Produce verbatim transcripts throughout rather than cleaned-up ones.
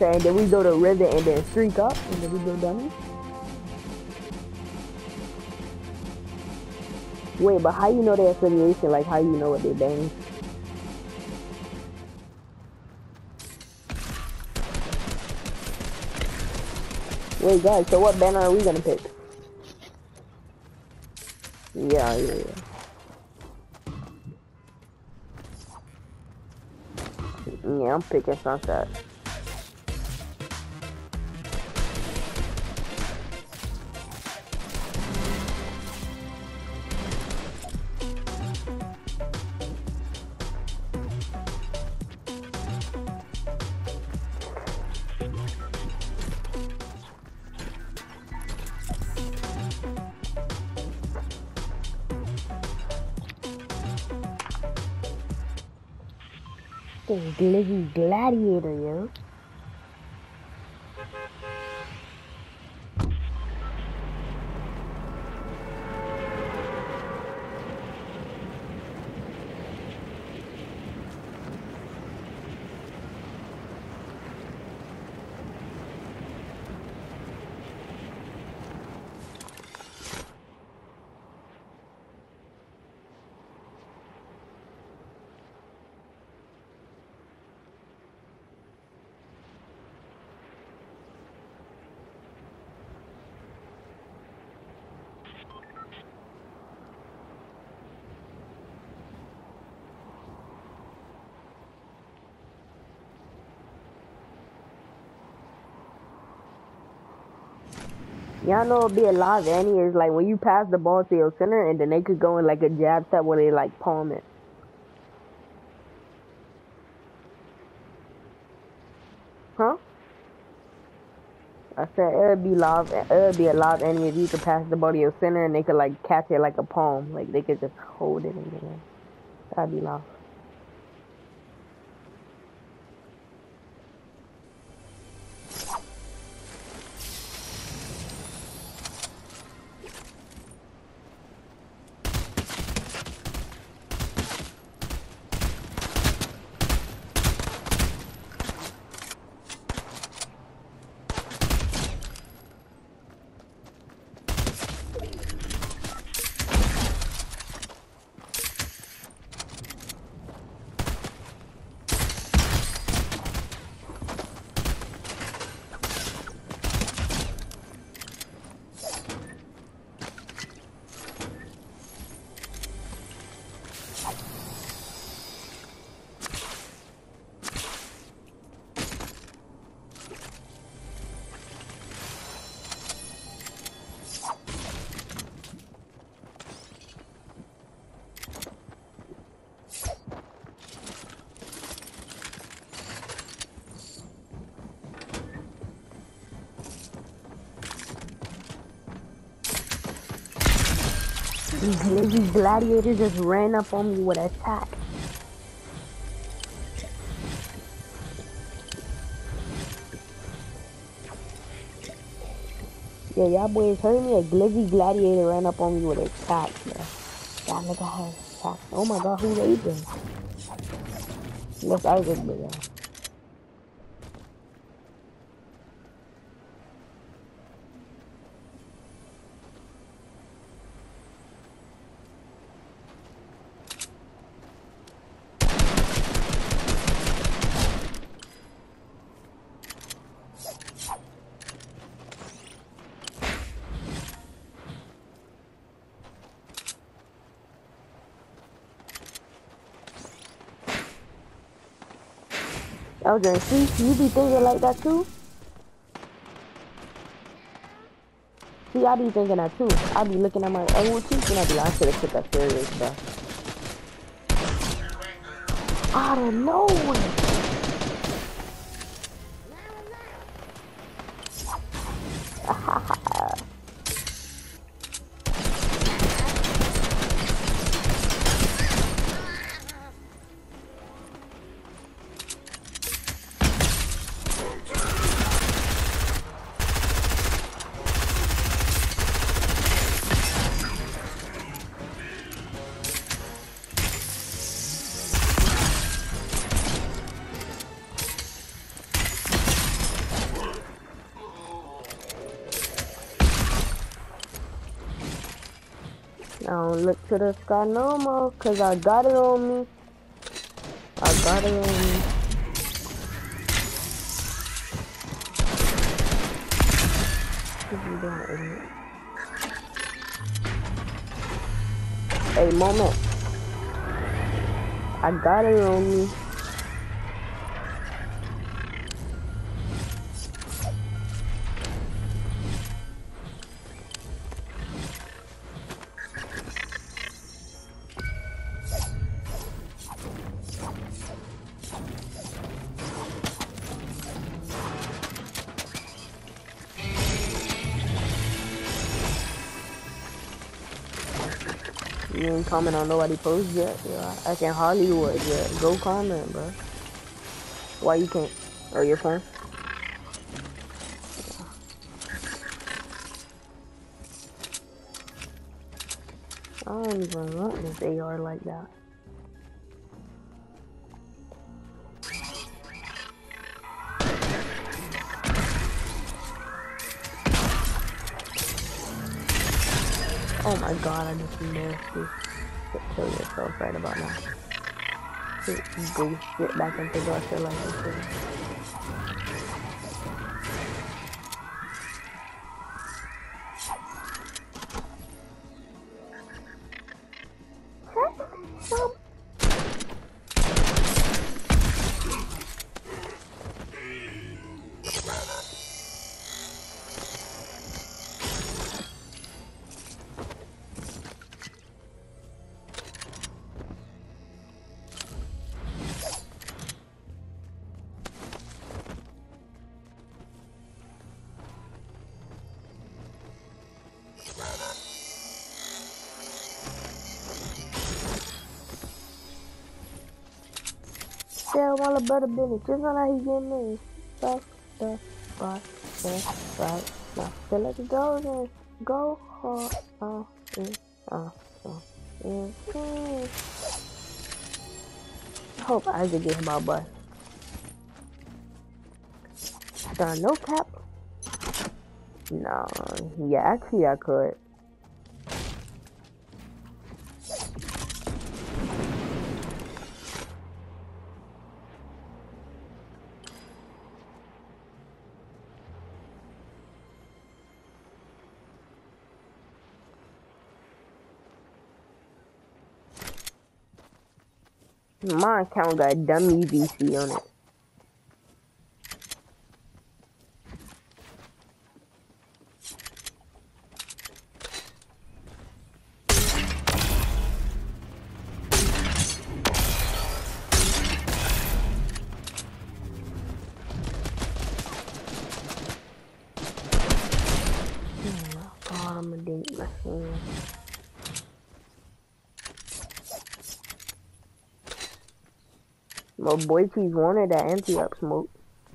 and then we go to river and then streak up, and then we go dummy. Wait, but how you know their affiliation? Like, how you know what they bang? Wait, guys, so what banner are we gonna pick? Yeah, yeah, yeah. Yeah, I'm picking Sunset. This Glizzy Gladiator, yo. Y'all know it'll be a live Annie is like when you pass the ball to your center and then they could go in like a jab step where they like palm it. Huh? I said it'd be live, it'd be a live Annie if you could pass the ball to your center and they could like catch it like a palm. Like they could just hold it and get it. That'd be live. These Glizzy Gladiators just ran up on me with an attack. Yeah, y'all boys heard me? A Glizzy Gladiator ran up on me with an attack, yeah. That nigga has attack. Oh my god, who raided him? That's Isaac, but yeah. Elgin, see, you be thinking like that too? See, I be thinking that too. I be looking at my old teeth and I be like, I should have took that serious, bro. Out of nowhere. don't look to the sky no more, cause I got it on me. I got it on me. What you doing, idiot? Hey, moment. I got it on me. You ain't comment on nobody post yet. Yeah, I can Hollywood yet. Go comment, bro. Why you can't? Or your phone? I don't even want this A R like that. Oh my god, I just missed you. Kill yourself right about now. Go get back into Russia like this. Yeah, all about a business. Just not how he getting me. Stuff, stuff, but, stuff, right. Now, so let's go then. Go hard. Uh, mm, uh, uh, mm, mm. I hope Isaac gets my butt. Done, no cap. No, yeah, actually I could. My account got dummy V C on it. Oh, I'm a date machine. My boy Cheese wanted that anti-up smoke.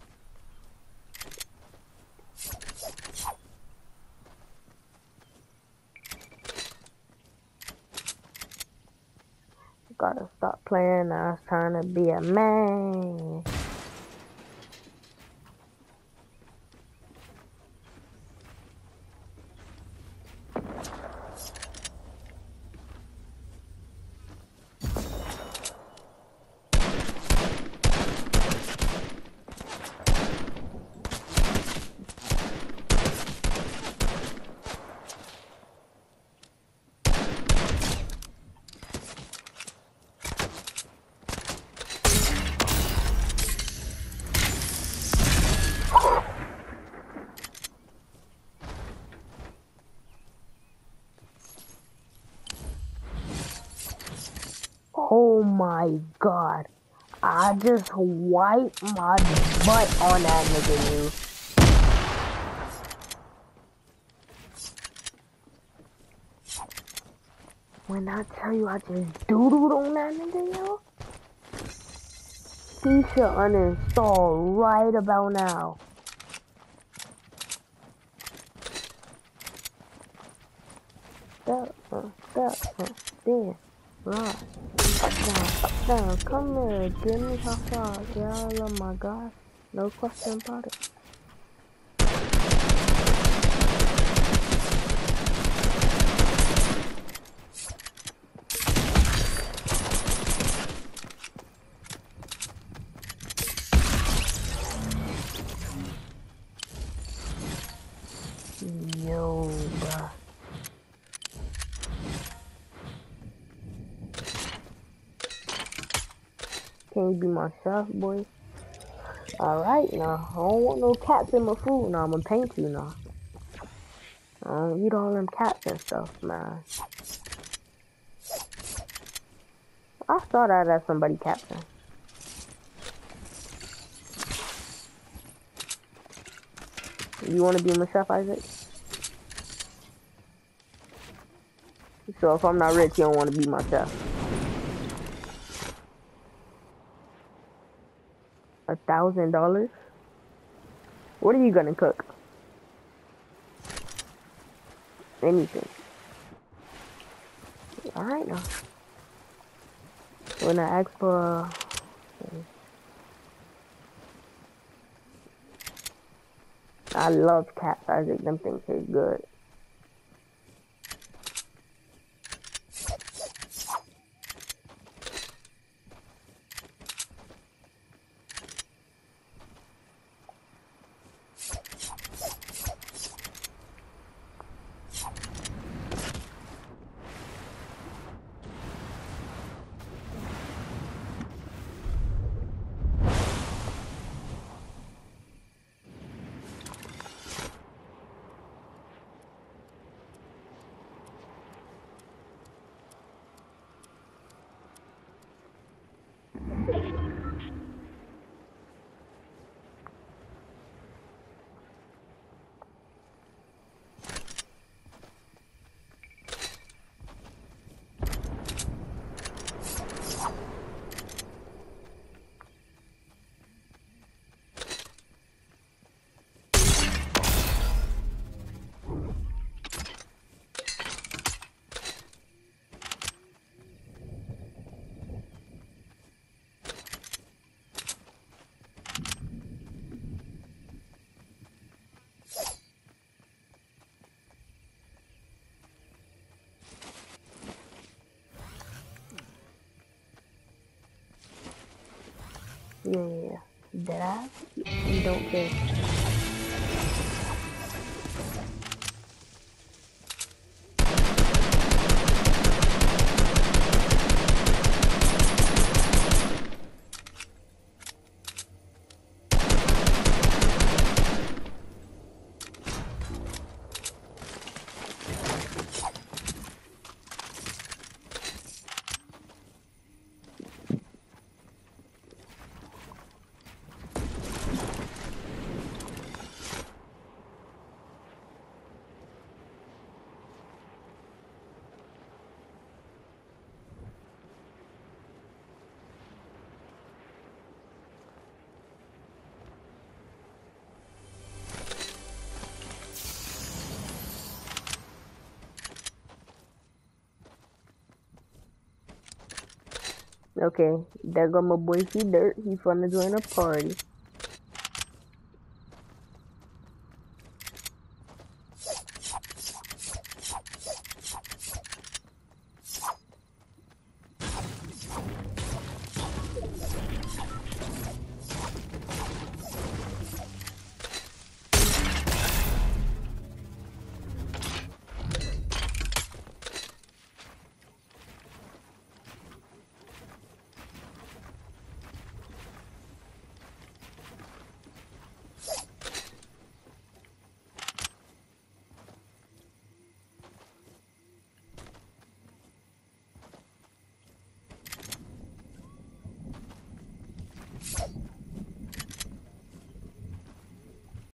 Gotta stop playing, I was trying to be a man. Oh my god. I just wiped my butt on that nigga, you. When I tell you I just doodled on that nigga, yo. He should uninstall right about now. Step, uh, step, uh, damn, right. Up down, up down, come here, give me high five, yeah, I love my God, no question about it. you be my chef, boy. Alright, now. I don't want no cats in my food. Now I'm gonna paint you now. I don't eat all them cats and stuff, man. I saw that as somebody captain. You wanna be my chef, Isaac? So if I'm not rich, you don't wanna be my chef. A thousand dollars? What are you gonna cook? Anything. Alright now. When I ask for I love cats, Isaac. Them things taste good. Yeah, yeah, yeah. Dead ass? You don't care. Okay, there go my boy C Dirt. He finna join a party.